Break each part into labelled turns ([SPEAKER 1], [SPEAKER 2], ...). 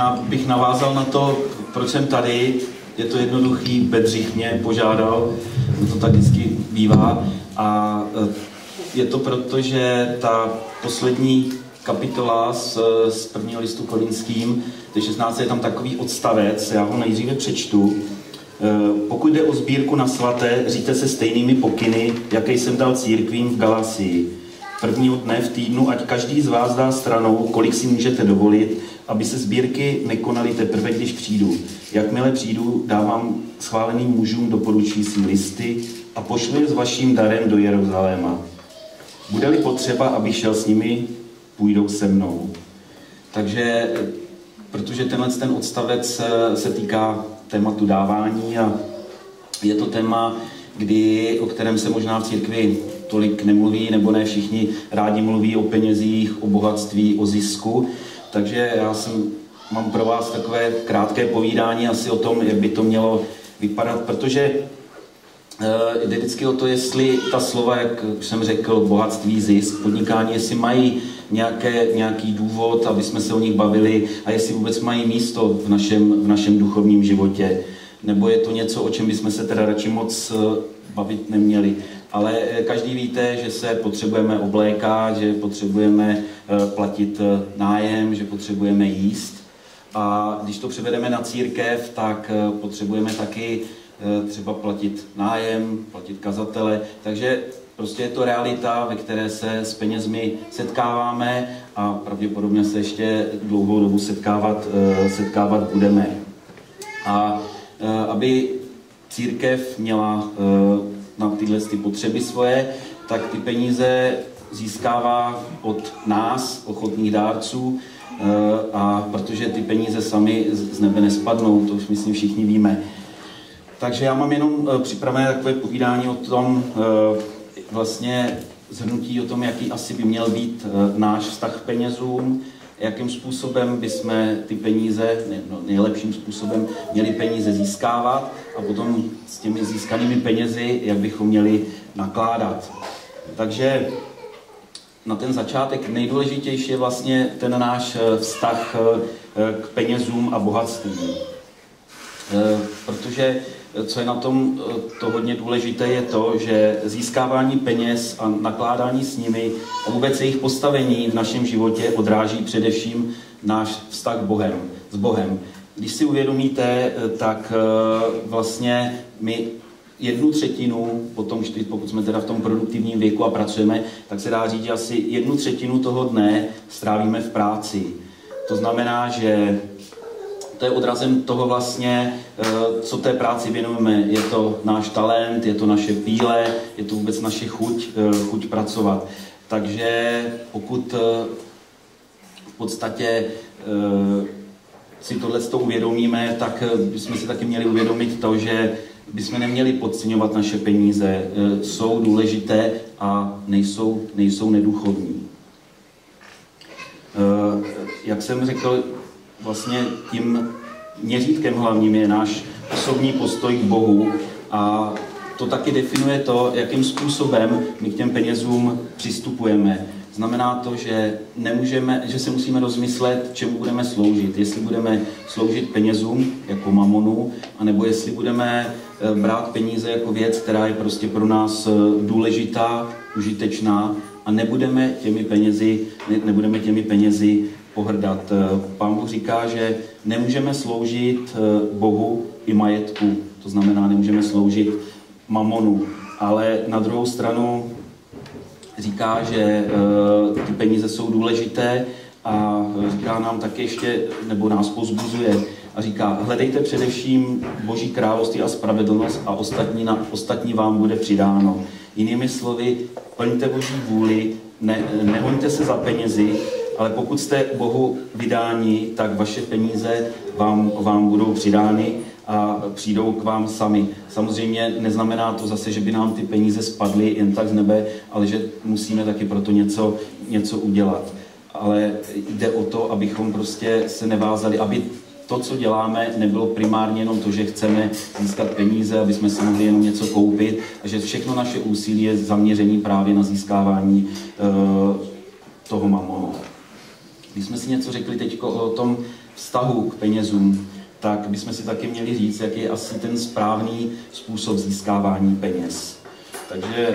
[SPEAKER 1] Já bych navázal na to, proč jsem tady. Je to jednoduchý, Bedřich mě požádal, to tak vždycky bývá. A je to proto, že ta poslední kapitola z prvního listu Korinským, to je 16, je tam takový odstavec, já ho nejdříve přečtu. Pokud jde o sbírku na svaté, říte se stejnými pokyny, jaké jsem dal církvím v Galasii. Prvního dne v týdnu, ať každý z vás dá stranou, kolik si můžete dovolit, aby se sbírky nekonaly teprve, když přijdu. Jakmile přijdu, dávám schváleným mužům doporučující listy a pošlu je s vaším darem do Jeruzaléma. Bude-li potřeba, aby šel s nimi, půjdou se mnou. Takže, protože ten odstavec se týká tématu dávání a je to téma, o kterém se možná v církvi tolik nemluví, nebo ne všichni rádi mluví o penězích, o bohatství, o zisku. Takže mám pro vás takové krátké povídání asi o tom, jak by to mělo vypadat, protože jde vždycky o to, jestli ta slova, jak jsem řekl, bohatství, zisk, podnikání, jestli mají nějaký důvod, aby jsme se o nich bavili a jestli vůbec mají místo v našem duchovním životě. Nebo je to něco, o čem bychom se teda radši moc bavit neměli. Ale každý víte, že se potřebujeme oblékat, že potřebujeme platit nájem, že potřebujeme jíst. A když to převedeme na církev, tak potřebujeme taky třeba platit nájem, platit kazatele. Takže prostě je to realita, ve které se s penězmi setkáváme a pravděpodobně se ještě dlouhou dobu setkávat budeme. A aby církev měla na tyhle potřeby svoje, tak ty peníze získává od nás, ochotných dárců, a protože ty peníze sami z nebe nespadnou, to už myslím všichni víme. Takže já mám jenom připravené takové povídání o tom, vlastně shrnutí o tom, jaký asi by měl být náš vztah k penězům, jakým způsobem bychom ty peníze, nejlepším způsobem, měli peníze získávat a potom s těmi získanými penězi, jak bychom měli nakládat. Takže na ten začátek nejdůležitější je vlastně ten náš vztah k penězům a bohatství. Protože co je na tom to hodně důležité, je to, že získávání peněz a nakládání s nimi a vůbec jejich postavení v našem životě odráží především náš vztah s Bohem. Když si uvědomíte, tak vlastně my 1/3, pokud jsme teda v tom produktivním věku a pracujeme, tak se dá říct, že asi 1/3 toho dne strávíme v práci. To znamená, že to je odrazem toho vlastně, co té práci věnujeme. Je to náš talent, je to naše píle, je to vůbec naše chuť pracovat. Takže pokud v podstatě si tohleto uvědomíme, tak bychom si taky měli uvědomit to, že bychom neměli podceňovat naše peníze. Jsou důležité a nejsou nedůchodní. Jak jsem řekl, vlastně tím měřítkem hlavním je náš osobní postoj k Bohu a to taky definuje to, jakým způsobem my k těm penězům přistupujeme. Znamená to, že se musíme rozmyslet, čemu budeme sloužit. Jestli budeme sloužit penězům jako mamonu, anebo jestli budeme brát peníze jako věc, která je prostě pro nás důležitá, užitečná a nebudeme těmi penězi pohrdat. Pán Bůh říká, že nemůžeme sloužit Bohu i majetku, to znamená, nemůžeme sloužit mamonu, ale na druhou stranu říká, že ty peníze jsou důležité a říká nám taky ještě, nebo nás povzbuzuje a říká, hledejte především Boží království a spravedlnost a ostatní vám bude přidáno. Jinými slovy, plňte Boží vůli, nehoňte se za penězi, ale pokud jste Bohu vydáni, tak vaše peníze vám budou přidány a přijdou k vám sami. Samozřejmě neznamená to zase, že by nám ty peníze spadly jen tak z nebe, ale že musíme taky pro to něco udělat. Ale jde o to, abychom prostě se nevázali, aby to, co děláme, nebylo primárně jenom to, že chceme získat peníze, aby jsme si mohli jenom něco koupit, a že všechno naše úsilí je zaměření právě na získávání toho mamonu. Když jsme si něco řekli teď o tom vztahu k penězům, tak bychom si taky měli říct, jaký je asi ten správný způsob získávání peněz. Takže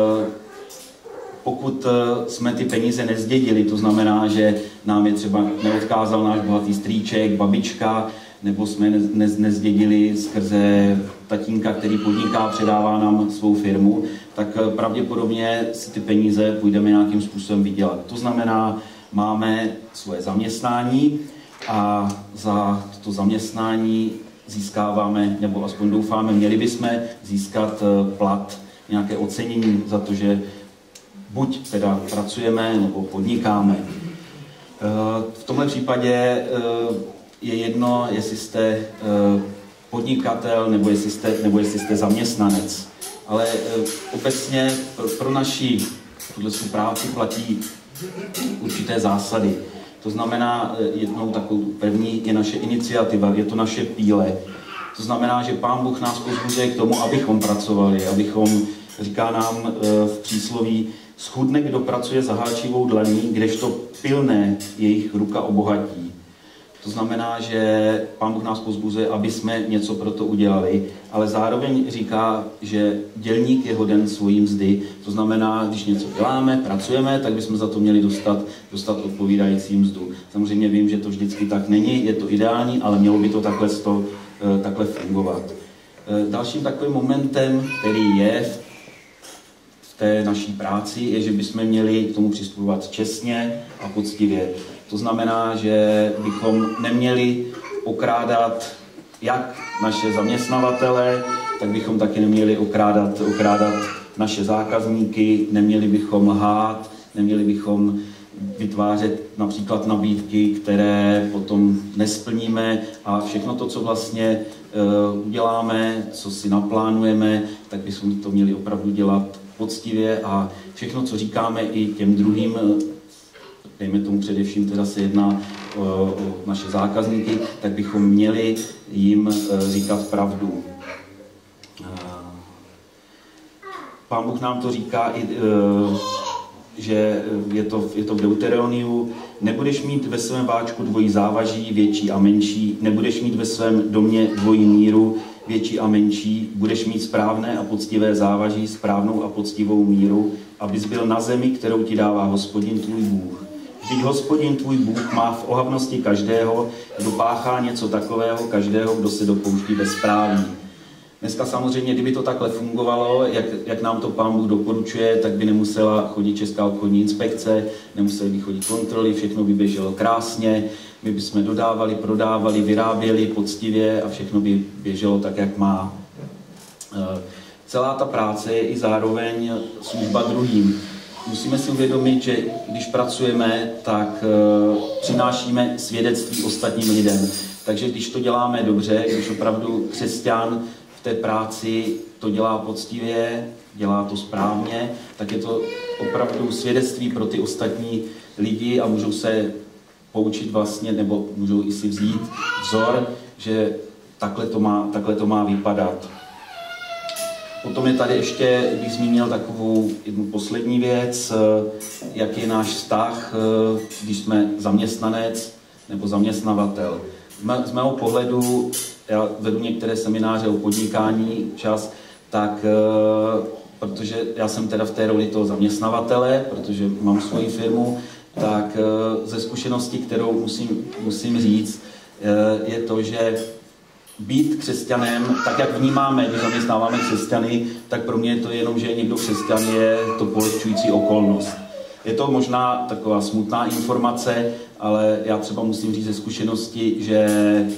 [SPEAKER 1] pokud jsme ty peníze nezdědili, to znamená, že nám je třeba neodkázal náš bohatý strýček, babička, nebo jsme nezdědili skrze tatínka, který podniká, předává nám svou firmu, tak pravděpodobně si ty peníze půjdeme nějakým způsobem vydělat. To znamená, máme svoje zaměstnání a za to zaměstnání získáváme, nebo aspoň doufáme, měli bychom získat plat, nějaké ocenění za to, že buď teda pracujeme, nebo podnikáme. V tomhle případě je jedno, jestli jste podnikatel, nebo jestli jste zaměstnanec. Ale obecně pro naši tuhle práci platí určité zásady. To znamená, jednou takovou první je naše iniciativa, je to naše píle. To znamená, že Pán Bůh nás povzbuzuje k tomu, abychom pracovali, abychom, říká nám v přísloví, schudne, kdo pracuje za háčivou dlaní, kdežto pilné jejich ruka obohatí. To znamená, že Pán Bůh nás povzbuzuje, aby jsme něco pro to udělali, ale zároveň říká, že dělník je hoden svojí mzdy. To znamená, když něco děláme, pracujeme, tak bychom za to měli dostat odpovídající mzdu. Samozřejmě vím, že to vždycky tak není, je to ideální, ale mělo by to takhle fungovat. Dalším takovým momentem, který je v té naší práci, je, že bychom měli k tomu přistupovat čestně a poctivě. To znamená, že bychom neměli okrádat jak naše zaměstnavatele, tak bychom taky neměli okrádat naše zákazníky, neměli bychom lhát, neměli bychom vytvářet například nabídky, které potom nesplníme a všechno to, co vlastně uděláme, co si naplánujeme, tak bychom to měli opravdu dělat poctivě a všechno, co říkáme i těm druhým, dejme tomu především teda se jedná o naše zákazníky, tak bychom měli jim říkat pravdu. Pán Bůh nám to říká i, že je to v Deuteronomiu, nebudeš mít ve svém váčku dvojí závaží, větší a menší, nebudeš mít ve svém domě dvojí míru, větší a menší, budeš mít správné a poctivé závaží, správnou a poctivou míru, abys byl na zemi, kterou ti dává Hospodin tvůj Bůh. Vždyť Hospodin tvůj Bůh má v ohavnosti každého, kdo páchá něco takového, každého, kdo se dopouští bezpráví. Dneska samozřejmě, kdyby to takhle fungovalo, jak nám to Pán Bůh doporučuje, tak by nemusela chodit Česká obchodní inspekce, nemuseli by chodit kontroly, všechno by běželo krásně, my bychom dodávali, prodávali, vyráběli poctivě a všechno by běželo tak, jak má. Celá ta práce je i zároveň služba druhým. Musíme si uvědomit, že když pracujeme, tak přinášíme svědectví ostatním lidem. Takže když to děláme dobře, když opravdu křesťan v té práci to dělá poctivě, dělá to správně, tak je to opravdu svědectví pro ty ostatní lidi a můžou se poučit vlastně, nebo můžou i si vzít vzor, že takhle to má vypadat. Potom je tady ještě, bych zmínil takovou jednu poslední věc, jak je náš vztah, když jsme zaměstnanec nebo zaměstnavatel. Z mého pohledu, já vedu některé semináře o podnikání čas, tak protože já jsem teda v té roli toho zaměstnavatele, protože mám svoji firmu, tak ze zkušenosti, kterou musím říct, je to, že být křesťanem, tak jak vnímáme, když zaměstnáváme křesťany, tak pro mě je to jenom, že někdo křesťan je to polehčující okolnost. Je to možná taková smutná informace, ale já třeba musím říct ze zkušenosti, že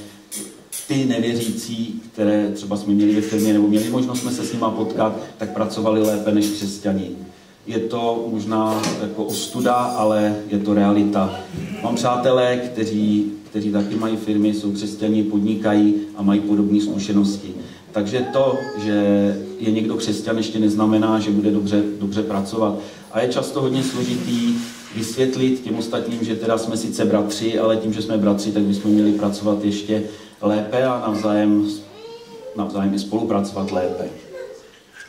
[SPEAKER 1] ty nevěřící, které třeba jsme měli ve firmě nebo měli možnost jsme se s nima potkat, tak pracovali lépe než křesťani. Je to možná jako ostuda, ale je to realita. Mám přátelé, kteří taky mají firmy, jsou křesťani, podnikají a mají podobné zkušenosti. Takže to, že je někdo křesťan, ještě neznamená, že bude dobře pracovat. A je často hodně složitý vysvětlit těm ostatním, že teda jsme sice bratři, ale tím, že jsme bratři, tak bychom měli pracovat ještě lépe a navzájem i spolupracovat lépe.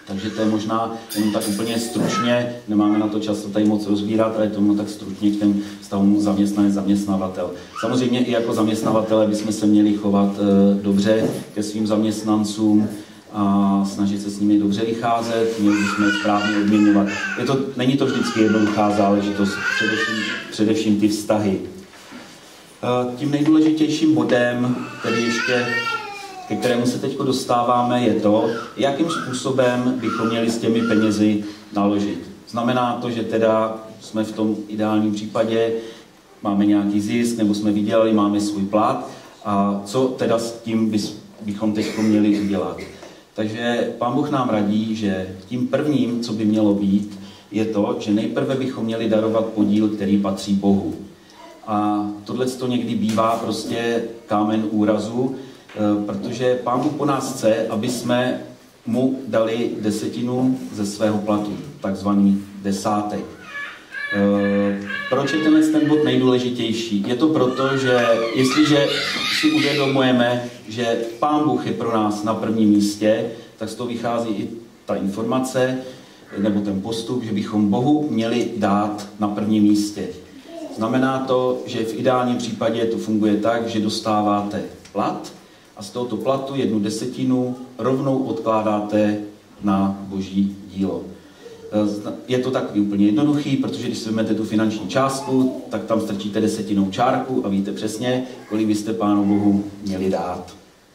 [SPEAKER 1] Takže to je možná jenom tak úplně stručně, nemáme na to čas to tady moc rozbírat, ale je to tak stručně k těm vztahům zaměstnanec-zaměstnavatel. Samozřejmě i jako zaměstnavatele bychom se měli chovat dobře ke svým zaměstnancům a snažit se s nimi dobře vycházet, měli bychom je správně odměňovat. Není to vždycky jednoduchá záležitost, především ty vztahy. Tím nejdůležitějším bodem, který ještě ke kterému se teď dostáváme, je to, jakým způsobem bychom měli s těmi penězi naložit. Znamená to, že teda jsme v tom ideálním případě, máme nějaký zisk, nebo jsme vydělali, máme svůj plat a co teda s tím bychom teď měli udělat. Takže Pán Bůh nám radí, že tím prvním, co by mělo být, je to, že nejprve bychom měli darovat podíl, který patří Bohu. A tohle to někdy bývá prostě kámen úrazu, protože Pán Bůh po nás chce, aby jsme mu dali 10% ze svého platu, takzvaný desátek. Proč je ten bod nejdůležitější? Je to proto, že jestliže si uvědomujeme, že Pán Bůh je pro nás na prvním místě, tak z toho vychází i ta informace, nebo ten postup, že bychom Bohu měli dát na prvním místě. Znamená to, že v ideálním případě to funguje tak, že dostáváte plat a z tohoto platu 1/10 rovnou odkládáte na Boží dílo. Je to takový úplně jednoduchý, protože když si vezmete tu finanční částku, tak tam strčíte 10 čárku a víte přesně, kolik byste Pánu Bohu měli dát.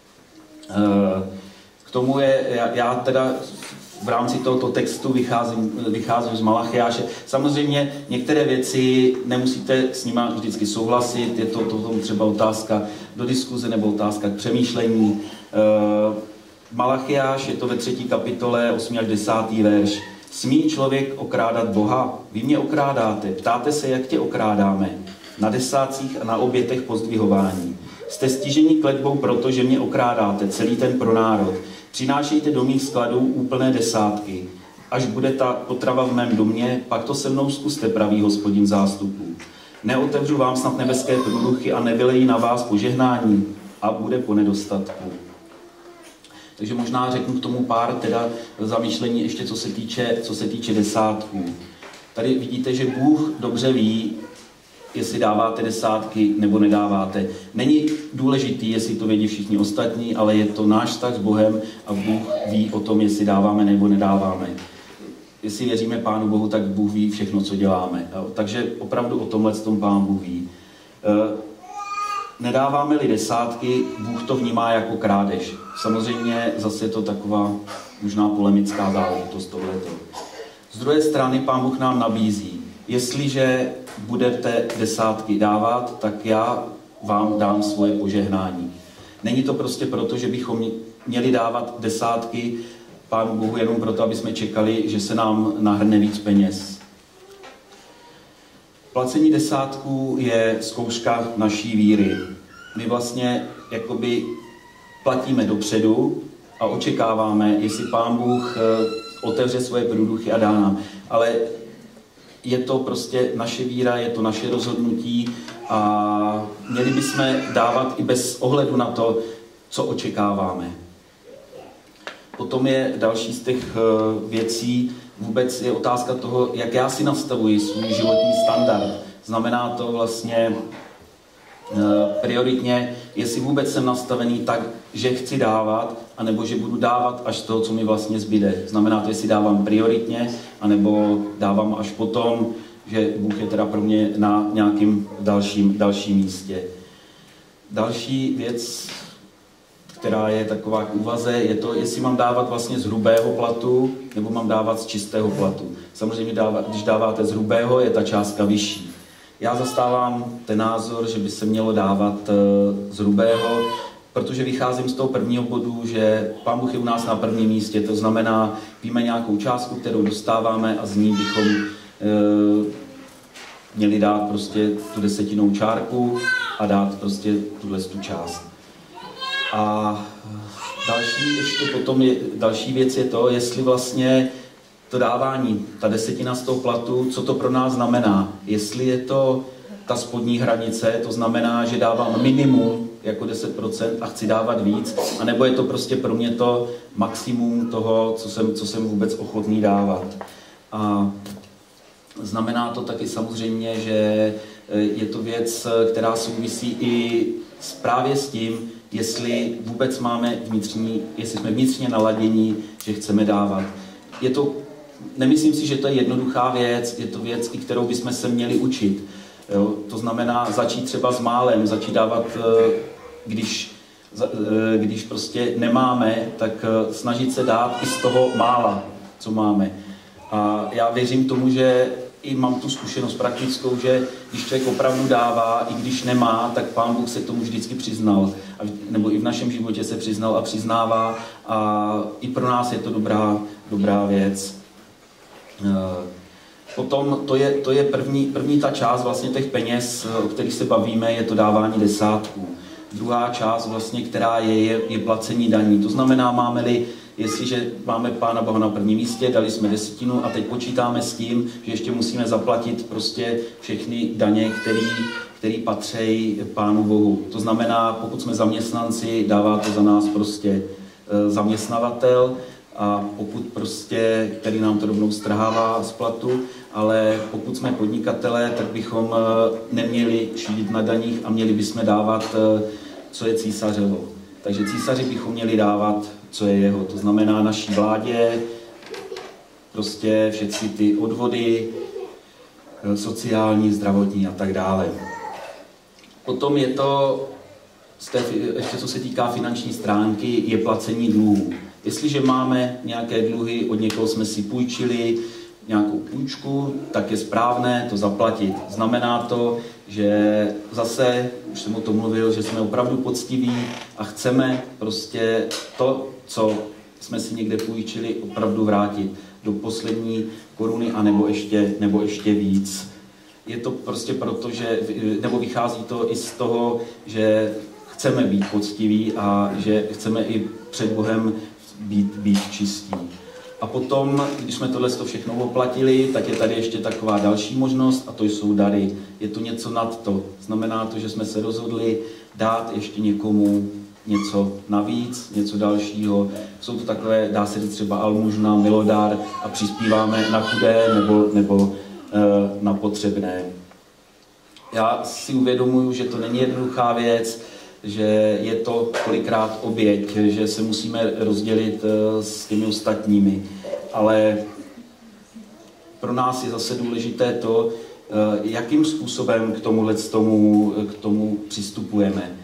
[SPEAKER 1] K tomu já teda v rámci tohoto textu vycházím z Malachiáše. Samozřejmě některé věci nemusíte s nimi vždycky souhlasit, je to třeba otázka do diskuze nebo otázka k přemýšlení. Malachiáš, je to ve 3. kapitole, 8. až 10. verš. Smí člověk okrádat Boha? Vy mě okrádáte. Ptáte se, jak tě okrádáme? Na desátcích a na obětech pozdvihování. Jste stiženi kletbou proto, že mě okrádáte, celý ten pronárod. Přinášejte do mých skladů úplné desátky. Až bude ta potrava v mém domě, pak to se mnou zkuste, pravý Hospodin zástupů. Neotevřu vám snad nebeské průduchy a nevylejí na vás požehnání a bude po nedostatku. Takže možná řeknu k tomu pár teda zamýšlení ještě, co se týče desátků. Tady vidíte, že Bůh dobře ví, jestli dáváte desátky nebo nedáváte. Není důležitý, jestli to vědí všichni ostatní, ale je to náš vztah s Bohem a Bůh ví o tom, jestli dáváme nebo nedáváme. Jestli věříme Pánu Bohu, tak Bůh ví všechno, co děláme. Takže opravdu o tomhle tom Pán Bůh ví. Nedáváme-li desátky, Bůh to vnímá jako krádež. Samozřejmě zase je to taková možná polemická záležitost tohleto. Z druhé strany Pán Bůh nám nabízí, jestliže budete desátky dávat, tak já vám dám svoje požehnání. Není to prostě proto, že bychom měli dávat desátky Pánu Bohu jenom proto, aby jsme čekali, že se nám nahrne víc peněz. Placení desátků je zkouška naší víry. My vlastně jakoby platíme dopředu a očekáváme, jestli Pán Bůh otevře svoje průduchy a dá nám. Ale je to prostě naše víra, je to naše rozhodnutí a měli bychom dávat i bez ohledu na to, co očekáváme. Potom je další z těch věcí, vůbec je otázka toho, jak já si nastavuji svůj životní standard. Znamená to vlastně prioritně, jestli vůbec jsem nastavený tak, že chci dávat, anebo že budu dávat až z toho, co mi vlastně zbyde. Znamená to, jestli dávám prioritně, anebo dávám až potom, že Bůh je teda pro mě na nějakým dalším místě. Další věc, která je taková k úvaze, je to, jestli mám dávat vlastně z hrubého platu, nebo mám dávat z čistého platu. Samozřejmě, když dáváte z hrubého, je ta částka vyšší. Já zastávám ten názor, že by se mělo dávat z hrubého, protože vycházím z toho prvního bodu, že Pán Bůh je u nás na prvním místě, to znamená, víme nějakou částku, kterou dostáváme a z ní bychom měli dát prostě tu 10. čárku a dát prostě tuhle tu část. A další věc je to, jestli vlastně to dávání, ta 10 z toho platu, co to pro nás znamená. Jestli je to ta spodní hranice, to znamená, že dávám minimum, jako 10% a chci dávat víc, anebo je to prostě pro mě to maximum toho, co jsem vůbec ochotný dávat. A znamená to taky samozřejmě, že je to věc, která souvisí i právě s tím, jestli vůbec jestli jsme vnitřně naladění, že chceme dávat. Nemyslím si, že to je jednoduchá věc, je to věc, i kterou bychom se měli učit. Jo? To znamená začít třeba s málem, začít dávat, když prostě nemáme, tak snažit se dát i z toho mála, co máme. A já věřím tomu, že i mám tu zkušenost praktickou, že když člověk opravdu dává, i když nemá, tak Pán Bůh se k tomu vždycky přiznal. Nebo i v našem životě se přiznal a přiznává. A i pro nás je to dobrá věc. Potom to je první ta část vlastně těch peněz, o kterých se bavíme, je to dávání desátků. Druhá část vlastně, která je placení daní. To znamená, jestliže máme Pána Boha na prvním místě, dali jsme 10 a teď počítáme s tím, že ještě musíme zaplatit prostě všechny daně, které patří Pánu Bohu. To znamená, pokud jsme zaměstnanci, dává to za nás prostě zaměstnavatel, a pokud prostě, který nám to rovnou strhává z platu, ale pokud jsme podnikatelé, tak bychom neměli šídit na daních a měli bychom dávat, co je císařovo. Takže císaři bychom měli dávat, co je jeho. To znamená naší vládě, prostě všechny ty odvody, sociální, zdravotní a tak dále. Potom je to, ještě co se týká finanční stránky, je placení dluhů. Jestliže máme nějaké dluhy, od někoho jsme si půjčili nějakou půjčku, tak je správné to zaplatit. Znamená to, že zase, už jsem o tom mluvil, že jsme opravdu poctiví a chceme prostě to, co jsme si někde půjčili, opravdu vrátit do poslední koruny, nebo ještě víc. Je to prostě proto, nebo vychází to i z toho, že chceme být poctiví a že chceme i před Bohem být čistí. A potom, když jsme tohle všechno oplatili, tak je tady ještě taková další možnost a to jsou dary. Je to něco nad to. Znamená to, že jsme se rozhodli dát ještě někomu něco navíc, něco dalšího. Jsou to takové, dá se říct třeba almužna, milodar a přispíváme na chudé nebo na potřebné. Já si uvědomuju, že to není jednoduchá věc, že je to kolikrát oběť, že se musíme rozdělit s těmi ostatními. Ale pro nás je zase důležité to, jakým způsobem k tomu přistupujeme.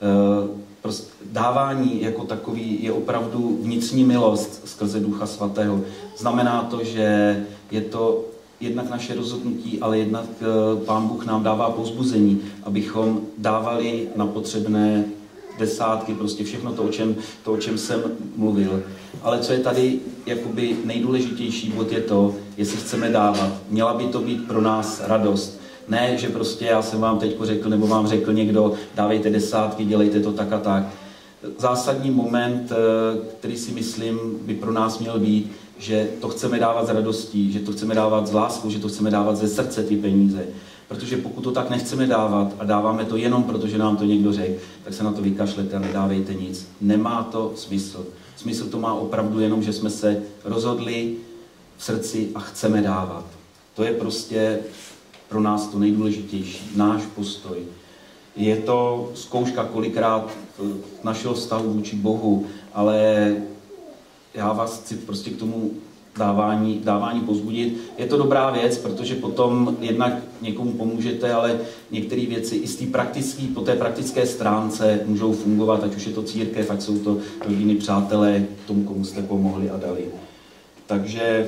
[SPEAKER 1] Dávání jako takový je opravdu vnitřní milost skrze Ducha Svatého. Znamená to, že je to jednak naše rozhodnutí, ale jednak Pán Bůh nám dává povzbuzení, abychom dávali na potřebné desátky, prostě všechno to, o čem jsem mluvil. Ale co je tady jakoby nejdůležitější bod je to, jestli chceme dávat. Měla by to být pro nás radost. Ne, že prostě já jsem vám teď řekl, nebo vám řekl někdo, dávejte desátky, dělejte to tak a tak. Zásadní moment, který si myslím, by pro nás měl být, že to chceme dávat s radostí, že to chceme dávat s láskou, že to chceme dávat ze srdce ty peníze. Protože pokud to tak nechceme dávat a dáváme to jenom proto, že nám to někdo řekl, tak se na to vykašlete a nedávejte nic. Nemá to smysl. Smysl to má opravdu jenom, že jsme se rozhodli v srdci a chceme dávat. To je prostě pro nás to nejdůležitější, náš postoj. Je to zkouška kolikrát našeho vztahu vůči Bohu, ale já vás chci prostě k tomu dávání povzbudit. Je to dobrá věc, protože potom jednak někomu pomůžete, ale některé věci i po té praktické stránce můžou fungovat, ať už je to církev, ať jsou to rodiny, přátelé, tomu, komu jste pomohli a dali. Takže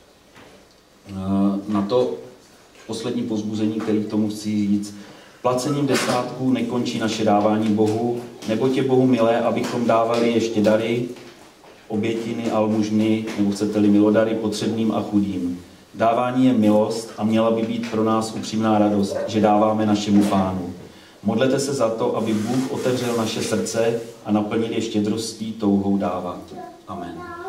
[SPEAKER 1] na to poslední povzbuzení, který k tomu chci říct, placením desátků nekončí naše dávání Bohu, neboť je Bohu milé, abychom dávali ještě dary, obětiny, almužny, nebo chcete-li milodary potřebným a chudým. Dávání je milost a měla by být pro nás upřímná radost, že dáváme našemu Pánu. Modlete se za to, aby Bůh otevřel naše srdce a naplnil je štědrostí touhou dávat. Amen.